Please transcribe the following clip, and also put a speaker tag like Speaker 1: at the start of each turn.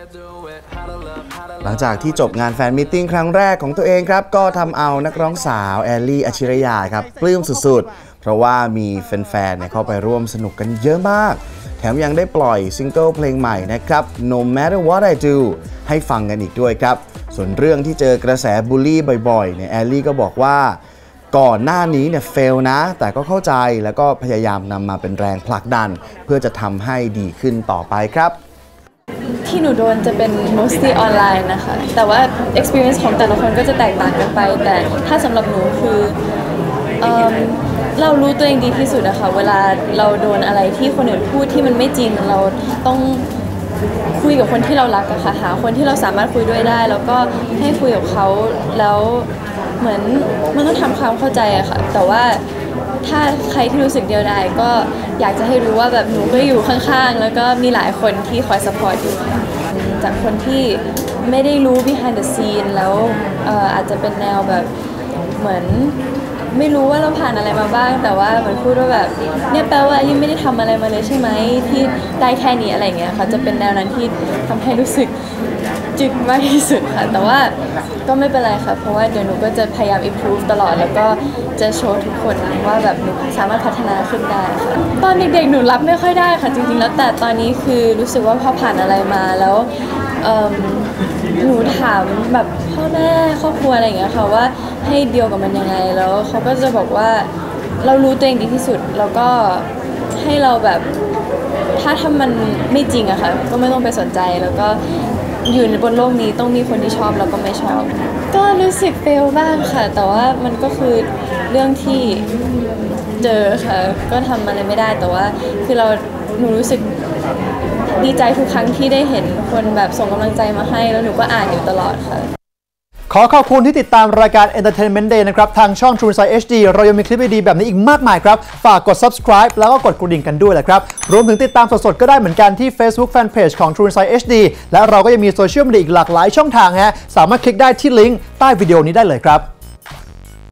Speaker 1: หลังจากที่จบงานแฟนมีตติ้งครั้งแรกของตัวเองครับก็ทำเอานักร้องสาวแอลลี่อัจฉริยาครับปลื้มสุดๆเพราะว่ามีแฟนๆเข้าไปร่วมสนุกกันเยอะมากแถมยังได้ปล่อยซิงเกิลเพลงใหม่นะครับ No Matter What I Do ให้ฟังกันอีกด้วยครับส่วนเรื่องที่เจอกระแสบูลลี่บ่อยๆแอลลี่ก็บอกว่าก่อนหน้านี้เฟลนะแต่ก็เข้าใจแล้วก็พยายามนำมาเป็นแรงผลักดันเพื่อจะทำให้ดีขึ้นต่อไปครับ
Speaker 2: ที่หนูโดนจะเป็น mostly ออนไลน์นะคะแต่ว่า experience ของแต่ละคนก็จะแตกต่างกันไปแต่ถ้าสำหรับหนูคือเรารู้ตัวเองดีที่สุดนะคะเวลาเราโดนอะไรที่คนอื่นพูดที่มันไม่จริงเราต้องคุยกับคนที่เรารักอะค่ะหาคนที่เราสามารถคุยด้วยได้แล้วก็ให้คุยกับเขาแล้วเหมือนมันต้องทำความเข้าใจอะค่ะแต่ว่าถ้าใครที่รู้สึกเดียวดายก็อยากจะให้รู้ว่าแบบหนูก็อยู่ข้างๆแล้วก็มีหลายคนที่คอยซัพพอร์ตอยู่จากคนที่ไม่ได้รู้ behind the scene แล้วอาจจะเป็นแนวแบบเหมือนไม่รู้ว่าเราผ่านอะไรมาบ้างแต่ว่าเหมือนพูดว่าแบบเนี่ยแปลว่ายังไม่ได้ทำอะไรมาเลยใช่ไหมที่ได้แค่นี้อะไรเงี้ยค่ะจะเป็นแนวนั้นที่ทำให้รู้สึกจึกมากที่สุดค่ะแต่ว่าก็ไม่เป็นไรค่ะเพราะว่าเดี๋ยวหนูก็จะพยายาม improve ตลอดแล้วก็จะโชว์ทุกคนว่าแบบหนูสามารถพัฒนาขึ้นได้ค่ะตอนเด็กๆหนูรับไม่ค่อยได้ค่ะจริงๆแล้วแต่ตอนนี้คือรู้สึกว่าพอผ่านอะไรมาแล้วหนูถามแบบพ่อแม่ครอบครัวอะไรอย่างเงี้ยค่ะว่าให้เดียวกับมันยังไงแล้วเขาก็จะบอกว่าเรารู้ตัวเองดีที่สุดแล้วก็ให้เราแบบถ้ามันไม่จริงอะค่ะก็ไม่ต้องไปสนใจแล้วก็อยู่ในบนโลกนี้ต้องมีคนที่ชอบแล้วก็ไม่ชอบก็รู้สึกเฟลบ้างค่ะแต่ว่ามันก็คือเรื่องที่เจอค่ะก็ทำอะไรไม่ได้แต่ว่าคือหนูรู้สึกดีใจทุกครั้งที่ได้เห็นคนแบบส่งกำลังใจมาให้แล้วหนูก็อ่านอยู่ตลอดค่ะ
Speaker 3: ขอขอบคุณที่ติดตามรายการ Entertainment Day นะครับทางช่อง True Insight HD เรายังมีคลิปดีๆแบบนี้อีกมากมายครับฝากกด subscribe แล้วก็กดกระดิ่งกันด้วยแหละครับรวมถึงติดตามสดๆก็ได้เหมือนกันที่ Facebook Fanpage ของ True Insight HD และเราก็ยังมีโซเชียลมีเดียอีกหลากหลายช่องทางฮะสามารถคลิกได้ที่ลิงก์ใต้วิดีโอนี้ได้เลยครับ